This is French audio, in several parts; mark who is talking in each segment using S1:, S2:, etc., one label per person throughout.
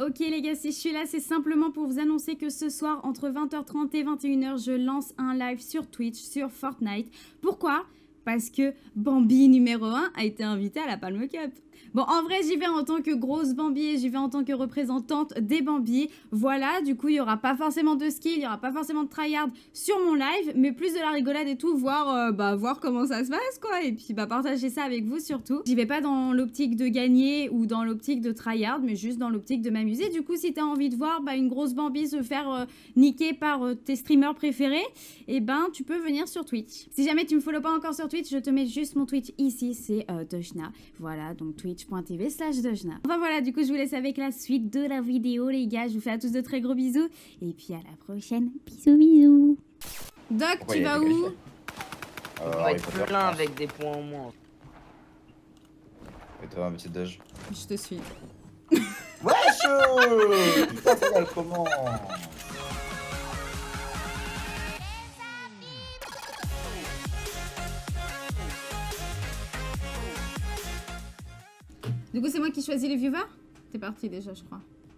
S1: Ok les gars, si je suis là, c'est simplement pour vous annoncer que ce soir, entre 20h30 et 21h, je lance un live sur Twitch, sur Fortnite. Pourquoi ? Parce que Bambi numéro 1 a été invité à la Palme Cup. Bon, en vrai, j'y vais en tant que grosse Bambi et j'y vais en tant que représentante des Bambi. Voilà, du coup, il n'y aura pas forcément de skill, il n'y aura pas forcément de tryhard sur mon live, mais plus de la rigolade et tout, voir comment ça se passe, quoi. Et puis, partager ça avec vous, surtout. J'y vais pas dans l'optique de gagner ou dans l'optique de tryhard, mais juste dans l'optique de m'amuser. Du coup, si t'as envie de voir une grosse Bambi se faire niquer par tes streamers préférés, et tu peux venir sur Twitch. Si jamais tu me follow pas encore sur Twitch, je te mets juste mon Twitch ici, c'est Doshna. Voilà, donc twitch.tv/Doshna. Enfin voilà, du coup je vous laisse avec la suite de la vidéo les gars. Je vous fais à tous de très gros bisous. Et puis à la prochaine. Bisous bisous. Doc, tu vas où?
S2: On va être plein avec des points en moins.
S3: Et toi, ma petite Doge?
S1: Je te suis.
S3: Wesh! Putain, ça va comment?
S1: Du coup, c'est moi qui choisis les viewers? T'es parti déjà, je crois.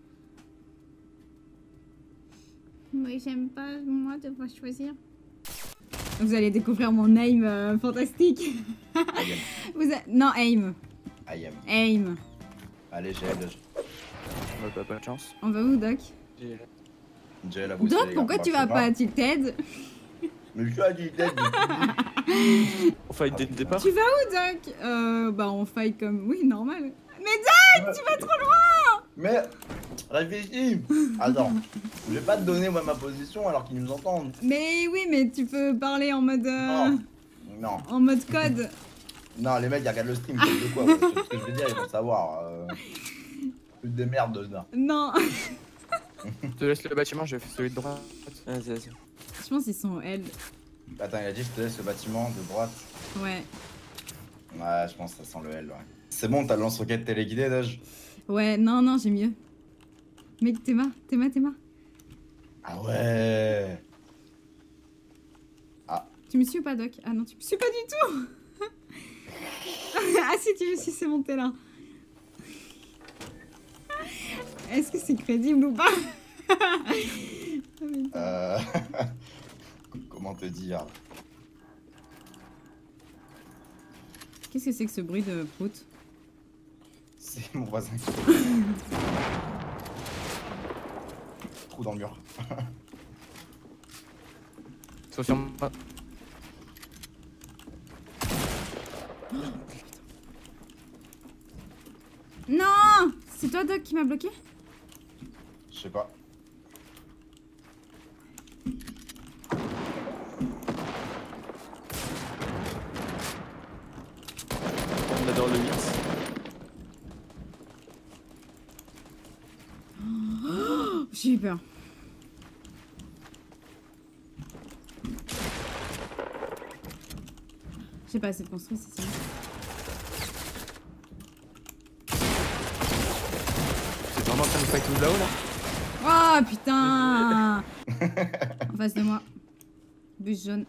S1: Oui, j'aime pas, moi, devoir choisir. Vous allez découvrir mon aim fantastique. Non, aim. Aim.
S3: Allez, j'ai Doge.
S2: Pas de chance.
S1: On va où, Doc?
S3: J'ai la
S1: Doc, pourquoi tu vas pas à Tilted?
S3: Mais je suis à Tilted.
S2: On fight dès le départ.
S1: Tu vas où, Doc? On fight comme... Oui, normal. Mais Doc, tu vas trop loin!
S3: Mais, réfléchis. Attends, je vais pas te donner moi ma position alors qu'ils nous entendent.
S1: Mais oui, mais tu peux parler en mode...
S3: Non.
S1: En mode code.
S3: Non, les mecs ils regardent le stream, c'est de quoi, ouais. C'est ce que je veux dire, ils vont savoir. Plus de merde de ça.
S1: Non.
S2: Je te laisse le bâtiment, je fais celui de droite. Vas-y.
S1: Je pense qu'ils sont L.
S3: Attends, il a dit je te laisse le bâtiment de droite.
S1: Ouais.
S3: Ouais, je pense que ça sent le L, ouais. C'est bon, t'as le lance-roquette téléguidé, Doge?
S1: Ouais, non, j'ai mieux. Mec, Théma.
S3: Ah ouais. Ah.
S1: Tu me suis ou pas, Doc? Ah non, tu me suis pas du tout. Ah si, tu me suis, c'est monté là. Est-ce que c'est crédible ou pas?
S3: Comment te dire?
S1: Qu'est-ce que c'est que ce bruit de prout?
S3: C'est mon voisin qui trou dans le mur.
S2: Sois sur moi.
S1: Non! C'est toi, Doc, qui m'a bloqué?
S3: Je sais pas.
S2: On adore le mix.
S1: J'ai eu peur. J'ai pas assez de construire, c'est ça.
S2: C'est vraiment en train de fight tout là-haut là?
S1: Oh putain! En face de moi. Bus jaune.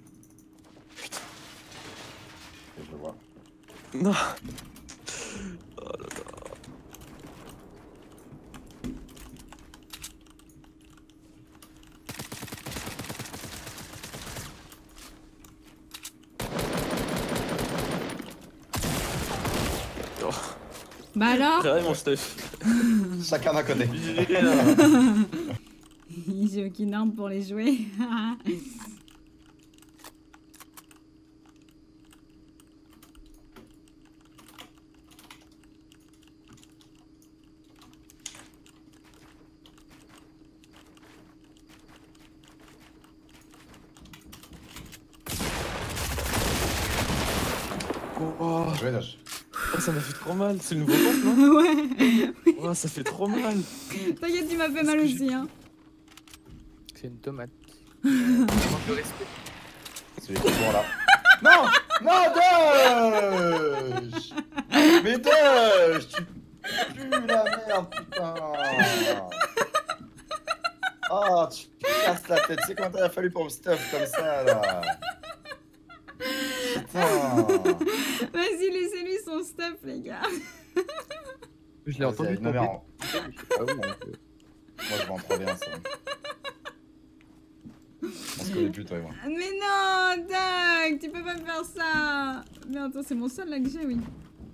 S3: Je le vois.
S2: Non. Oh là là.
S1: Bah alors?
S2: J'ai mon stuff.
S3: Chacun d'un côté.
S1: J'ai aucune arme pour les jouer.
S2: Oh,
S3: Jouez, Doge.
S2: ça m'a fait trop mal, c'est le nouveau compte non?
S1: Ouais.
S2: Oh, ça fait trop mal.
S1: T'inquiète, tu m'as fait mal aussi, hein.
S2: C'est une tomate. Manque de respect.
S3: C'est toujours là. Non! Non, Doge! Mais Doge! Tu pues la merde, putain! Oh, tu casses la tête. C'est quand il a fallu pour me stuff comme ça, là? Putain!
S1: Vas-y, laissez-lui son stuff, les gars.
S2: Je l'ai entendu tomber. Ah oui,
S3: Moi, je vais en 3v1, ça. On se connaît plus, toi et moi.
S1: Mais non, Doc, tu peux pas me faire ça. Mais attends, c'est mon seul là que j'ai, oui.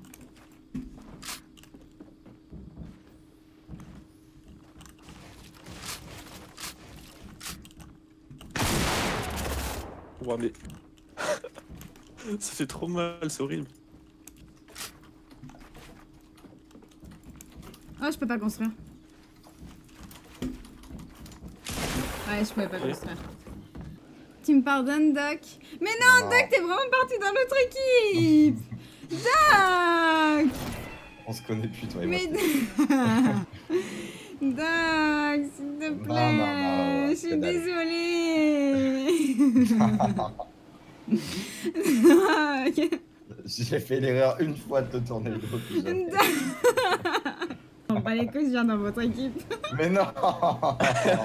S4: Ouais, mais. Ça fait trop mal, c'est horrible.
S1: Oh, je peux pas construire. Ouais, je pouvais pas construire. Tu me pardonnes, Doc? Mais non,
S3: Non.
S1: Doc, t'es vraiment parti dans l'autre équipe. Doc.
S3: On se connaît plus, toi et moi.
S1: Mais Doc, s'il te plaît,
S3: non,
S1: je suis
S3: que dalle.
S1: désolée. Doc.
S3: J'ai fait l'erreur une fois de te tourner le dos. Plus jamais.
S1: On pas les couilles, je viens dans votre équipe.
S3: Mais non. Ah,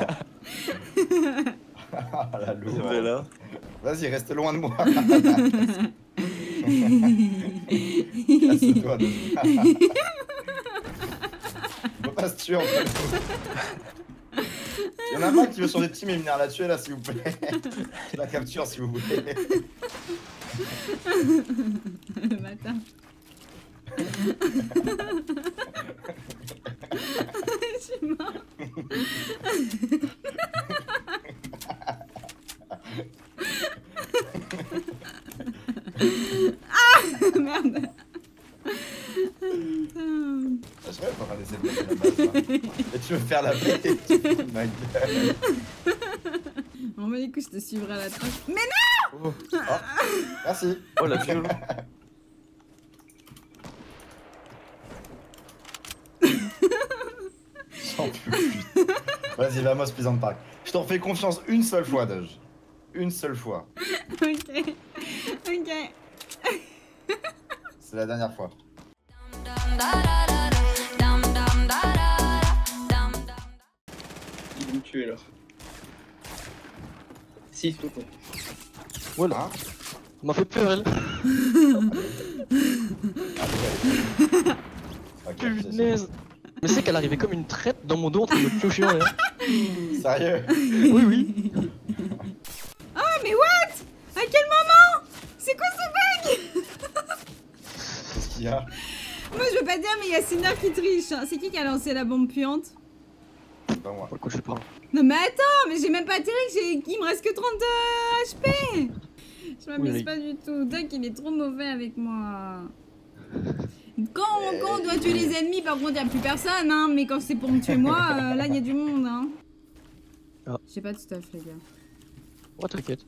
S3: la
S4: C'est
S3: lourde.
S4: vrai là.
S3: Vas-y, reste loin de moi. Casse-toi de... On peut pas se tuer en fait. Il y en a pas qui veut changer de team et venir la tuer là, s'il vous plaît. Je la capture si vous voulez.
S1: Le matin. Je suis mort. Ah merde.
S3: Je serais pas en train d'essayer de mettre la base là. Et tu veux faire la paix et tu fous de ma gueule.
S1: Bon, bah, du coup, je te suivrai à la trace. Mais
S4: Oh,
S3: Merci.
S4: oh la violence.
S3: J'en peux plus. Vas-y, vamos, Pleasant Park. Je t'en fais confiance une seule fois, Doge. Une seule fois.
S1: ok. Ok.
S3: C'est la dernière fois.
S5: Il va me tuer alors. Si, tout con.
S4: Voilà.
S3: Hein?
S4: Elle m'a fait peur, elle.
S3: Ok,
S4: Punaise. Mais c'est qu'elle arrivait comme une traite dans mon dos en train de me piocher en l'air.
S3: Sérieux?
S4: Oui, oui.
S1: Oh, mais what? À quel moment? C'est quoi ce bug?
S3: Qu'est-ce qu'il y a?
S1: Moi, je veux pas dire, mais il y a Cinder qui triche. Hein. C'est qui a lancé la bombe puante?
S3: C'est pas moi.
S4: Pourquoi je sais pas.
S1: Non, mais attends, mais j'ai même pas atterri, il me reste que 32 HP. Je m'amuse
S4: Oui.
S1: pas du tout. Doc, il est trop mauvais avec moi. Quand on doit tuer les ennemis, par contre, y a plus personne, hein. Mais quand c'est pour me tuer moi, là, y a du monde, hein.
S4: Ah.
S1: J'ai pas de stuff, les gars.
S4: Oh, t'inquiète.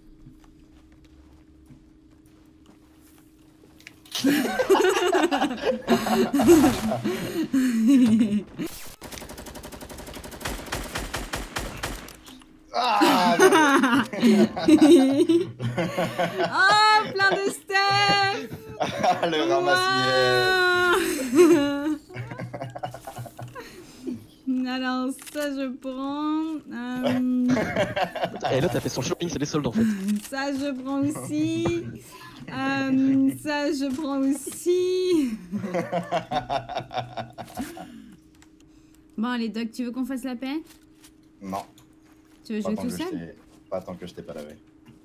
S3: Ah, non.
S1: Oh, plein de stuff.
S3: Ah, le ramasse-miel.
S1: Alors, ça, je prends.
S4: Et là, t'as fait son shopping, c'est des soldes en fait.
S1: Ça, je prends aussi. Ça, je prends aussi. Bon, allez, Doc, tu veux qu'on fasse la paix?
S3: Non,
S1: Tu veux
S3: pas
S1: jouer
S3: tant,
S1: tout
S3: que je
S1: seul?
S3: t'ai... pas tant que je t'ai pas lavé.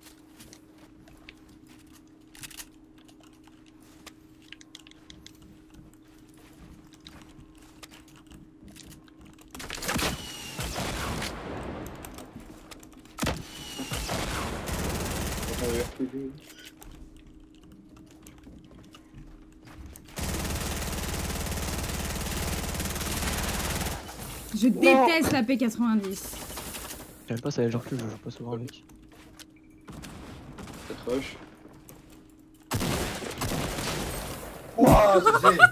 S5: On va RPG.
S1: Je déteste la P90.
S4: J'aime pas ça, genre que je joue pas souvent avec.
S5: Ça troche.
S3: Wouah,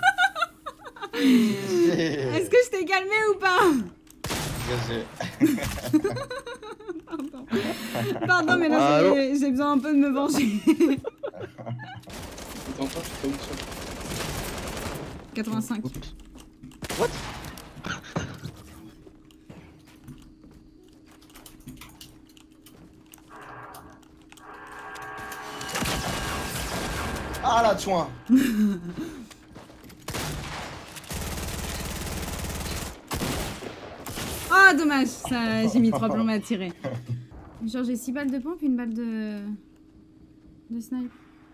S3: GG.
S1: Est-ce que je t'ai calmé ou pas?
S3: GG.
S1: Pardon. Pardon, mais là,
S4: Allô
S1: j'ai besoin un peu de me venger.
S5: Attends, je suis tombé sur.
S1: 85.
S4: Oups.
S3: Ah la chouin.
S1: Oh, dommage, ça, j'ai mis 3 plombs à tirer. Genre, j'ai 6 balles de pompe, une balle de snipe.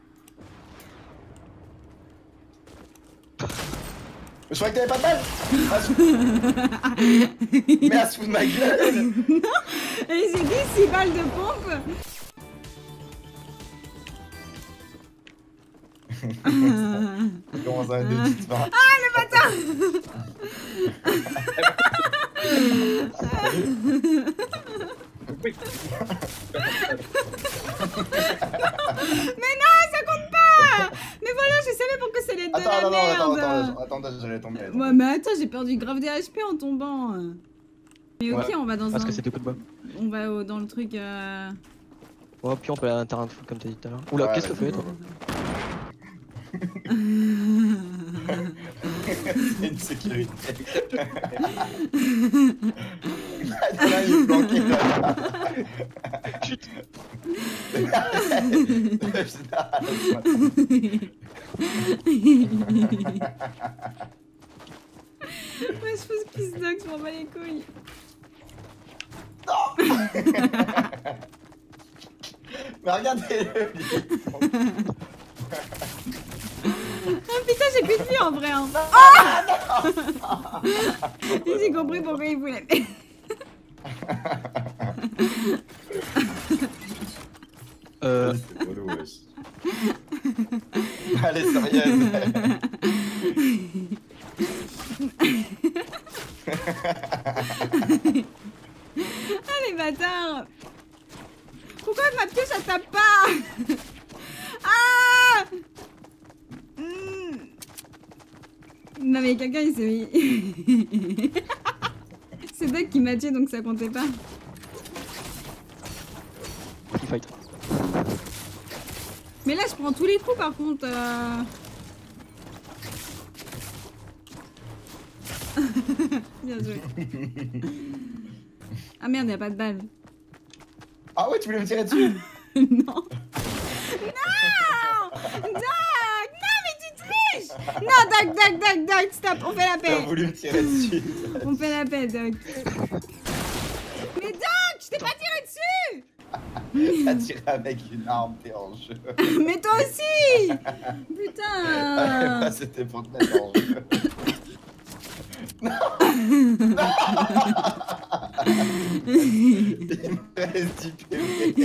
S3: Je croyais que t'avais pas de balle. Mais à se foutre de ma gueule.
S1: Et j'ai dit 6 balles de pompe.
S3: Comment ça, des petites mains.
S1: Ah, le bâtard.
S5: Oui.
S1: Mais non, ça compte pas. Mais voilà, je savais pourquoi ça allait être de la merde.
S3: Attends, j'allais tomber.
S1: Ouais, mais attends, j'ai perdu grave des HP en tombant. Mais ok,
S3: Ouais.
S1: on va dans
S4: Parce
S1: un...
S4: que c'est des coups de bois.
S1: On va dans le truc...
S4: Ouais, puis on peut aller à un terrain de foot comme t'as dit tout à l'heure. Oula,
S3: Ouais,
S4: qu'est-ce que tu fais toi?
S3: C'est une sécurité. Là, il est planqué là.
S4: Chut.
S1: Ouais, je fais ce kiss dog, je m'en bats les couilles.
S3: Mais regardez-le.
S1: Oh putain, j'ai plus de vie en vrai. Hein. Oh j'ai compris pourquoi il voulait.
S3: C'est relou, wesh. Allez, sérieuse.
S1: Ah les bâtards. Pourquoi ma pioche ça tape pas? Ah Non mais quelqu'un il s'est mis... C'est Doug qui m'a tué donc ça comptait pas.
S4: Il fight.
S1: Mais là je prends tous les coups par contre. Bien joué. Ah merde, y'a pas de balle.
S3: Ah ouais, tu voulais me tirer dessus?
S1: Non. Non Doug! Non mais tu triches! Non Doug, stop, on fait la
S3: Tu as
S1: paix.
S3: voulu me tirer dessus.
S1: On fait la paix, Doug. Mais Doug, je t'ai pas tiré dessus!
S3: T'as tiré avec une arme, t'es en jeu.
S1: Mais toi aussi!
S3: Bah,
S1: Putain!
S3: c'était pour te mettre en jeu. Il me reste 10 PV.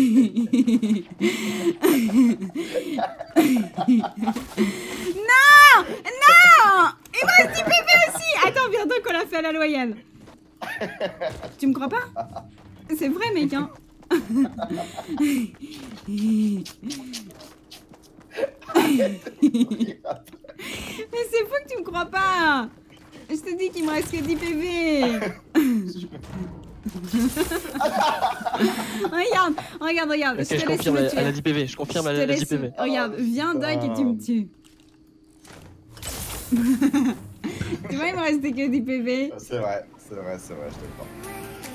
S1: Non! Non! Il me reste 10 PV aussi! Attends, viens donc qu'on l'a fait à la loyale. Tu me crois pas? C'est vrai, mec, hein? Mais c'est fou que tu me crois pas! Je te dis qu'il me reste que 10 PV! Regarde,
S4: Ok,
S1: je te
S4: je
S1: laisse
S4: confirme,
S1: me
S4: elle
S1: tuer.
S4: a 10 PV. Je confirme,
S1: Je
S4: elle
S1: te
S4: a 10
S1: laisse-
S4: PV.
S1: Regarde, viens Doug et tu me tues. Tu vois, il me restait que 10 PV.
S3: C'est vrai, je te le crois.